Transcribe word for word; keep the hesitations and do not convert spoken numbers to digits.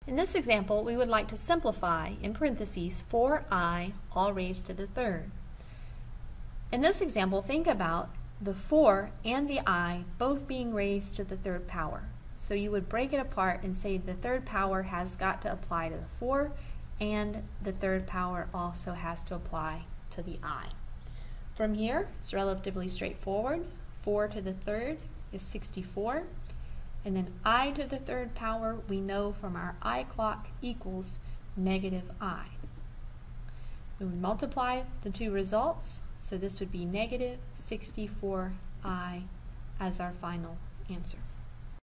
In this example, we would like to simplify, in parentheses, four i all raised to the third. In this example, think about the four and the I both being raised to the third power. So you would break it apart and say the third power has got to apply to the four, and the third power also has to apply to the I. From here, it's relatively straightforward. four to the third is sixty-four, and then I to the third power, we know from our I clock, equals negative I. We would multiply the two results, so this would be negative sixty-four i as our final answer.